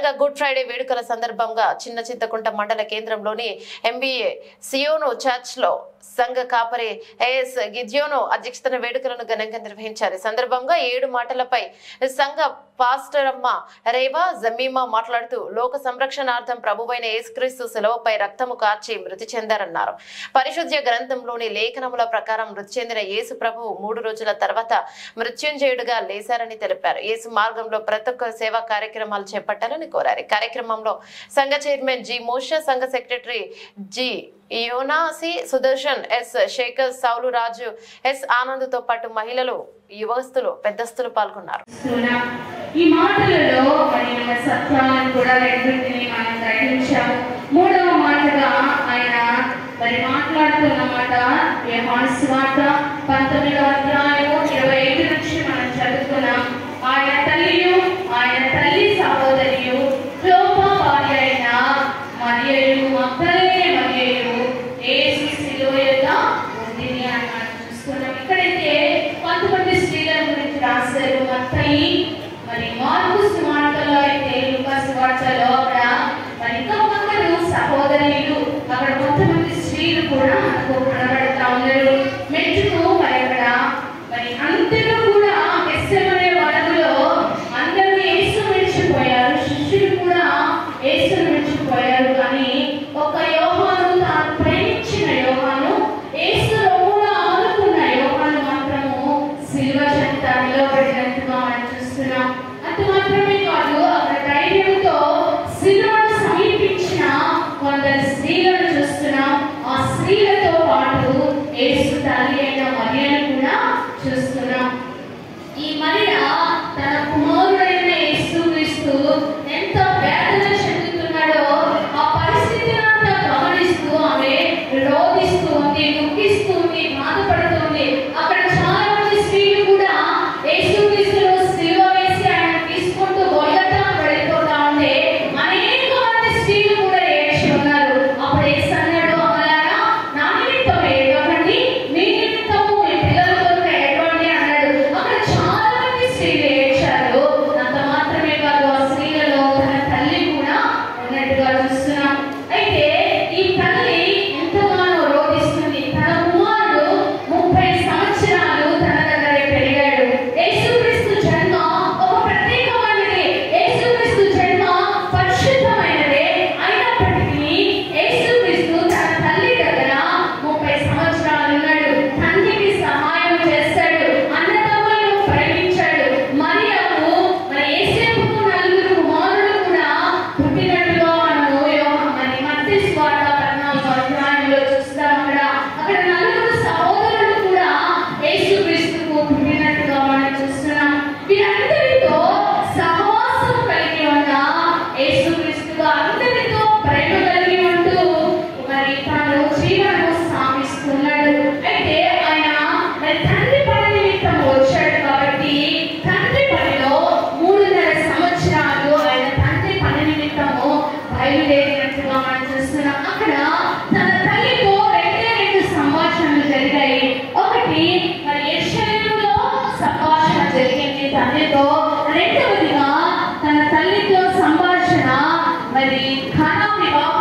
పండుగ good Friday వేడుకల సందర్భంగా చిన్న చింతకుంట మండల కేంద్రంలోని ఎంబీఏ సియోను చర్చ్ లో సంఘ కాపరి ఏఎస్ గిద్యోను అధ్యక్షతన వేడుకలను ఘనంగా నిర్వహించారు. ఈ సందర్భంగా 7 మాటలపై సంఘ పాస్టరమ్మ రేవా జమీమా మాట్లాడుతూ లోక సంరక్షణార్థం ప్రభువైన యేసుక్రీస్తు శిలువపై రక్తము కార్చి మృతి చెందారన్నారు. పరిశుద్ధ గ్రంథంలోని లేఖనముల ప్రకారం మృతి చెందిన యేసు ప్రభువు 3 రోజుల తర్వాత మృత్యుంజయుడుగా లేశారని తెలిపారు. యేసు మార్గంలో ప్రతి ఒక్క సేవా కార్యక్రమాలు చేపట్టాలని కోరారు. కార్యక్రమంలో సంఘ చైర్మన్ జి మోషా, సంఘ secretary G Yonasi, Sudarshan, S Shekhar, Saulu Raju, S Anand తో పాటు మహిళలు, యువస్తులు, పెద్దస్తులు పాల్గొన్నారు. ఈ మాటలలో సత్యాలను కూడా రెండింటిని మనం గ్రహించాము. 3వ మాటగా ఆయన మాట్లాడుతున్న మాట యోహాను సువార్త 19వ అధ్యాయం 25 నుంచి మనం చదువుకున్నాం. ఆయన తల్లియు ఆయన తల్లి సహోదరియు క్లోప భార్య అయిన మరియయు మగ్దలేనే మరియయు యేసు శిలువ యొద్ద ఉండిరి అన్నమాట చూస్తున్నాం. ఇక్కడైతే కొంతమంది స్త్రీల గురించి రాశారు. మత్తయి, మార్కు సువార్తలో అయితే లూకా సువార్తలో అక్కడ ఇంకా కొందరు సహోదరులు, అక్కడ కొంతమంది స్త్రీలు కూడా మనకు కనబడతా ఉన్నారు. మెట్టుకు అక్కడ అంతలో కూడా గెత్సెమనే వనములో అందరూ యేసు విడిచిపోయారు, శిష్యులు కూడా యేసును విడిచిపోయారు. కానీ ఒక యోహాను, తాను ప్రేమించిన యోహాను, యేసు రొమ్మున ఆనుకున్న యోహాను మాత్రము శిలువ చెంత నిలబడినట్టుగా మనం చూస్తున్నాం. అంత మాత్రమే కాదు, అక్కడ ధైర్యంతో శిలువను సమీపించిన కొందరు స్త్రీలను చూస్తున్నాం. ఆ స్త్రీలతో పాటు యేసు తల్లి అయిన మరియను కూడా చూస్తున్నాం. ఈ మరియ తన కుమారుడైన యేసుక్రీస్తు ఎంత వేదన చెందుతున్నాడో ఆ పరిస్థితిని అంతా గమనిస్తూ ఆమె రోధిస్తూ ఉంది, దుఃఖిస్తూ ఉంది, బాధపడుతుంది. అక్కడ చాలా మంది స్త్రీలు కూడా యేసుక్రీస్తును సిలువ వేసి ఆయన తీసుకుంటూ గొల్గొతా వెళ్ళిపోతా ఉంటే అనేక మంది స్త్రీలు కూడా ఏడ్చి ఉన్నారు. అప్పుడు యేసు అన్నాడు, అమ్మలారా, నా నిమిత్తం ఏడవకండి, మీ నిమిత్తము మీ పిల్లల కొరకు ఏడవండి అన్నాడు. అక్కడ చాలా మంది స్త్రీలు ఏడ్చారు. అంత మాత్రమే కాదు, ఆ స్త్రీలలో తన తల్లి కూడా ఉన్నట్టుగా చూస్తున్నాం. అయితే ఈ తల్లి ఎంతగానో రోధిస్తుంది. తన కుమారుడు 30 సంవత్సరాలు తన దగ్గరే పెరిగాడు. యేసుక్రీస్తు జన్మ ఒక ప్రత్యేకమైనది, యేసుక్రీస్తు జన్మ పరిశుద్ధమైనదే. అయినప్పటికీ యేసుక్రీస్తు తన తల్లి దగ్గర 30 సంవత్సరాలు ఉన్నాడు. తండ్రికి సహాయం చేస్తాడు, అన్నదమ్ములను ప్రేమించాడు. మరియకు యేసేపుకు 4 కుమారులు కూడా పుట్టినట్టుగా మనము మత్తయి సువార్త 14వ అధ్యాయంలో చూస్తాం. అక్కడ 4 సహోదరులు కూడా యేసుక్రీస్తుకు పుట్టినట్టుగా మనం చూస్తున్నాం. వీరందరితో సహవాసం కలిగి ఉన్న యేసుక్రీస్తుగా అందరితో ప్రేమ కలిగి ఉంటూ తాను జీవనము సాగిస్తున్నాడు. అయితే ఆయన తండ్రి పని నిమిత్తం వచ్చాడు కాబట్టి తండ్రి పనిలో 3.5 సంవత్సరాలు ఆయన తండ్రి పని నిమిత్తము బయలుదేరినట్టుగా మనం చూస్తున్నాం. అక్కడ తన తల్లితో 2 సంభాషణలు జరిగాయి. ఒకటి యెరూషలేములో సంభాషణ జరిగింది తండ్రితో. రెండవదిగా తన తల్లితో సంభాషణ కానా వివాహం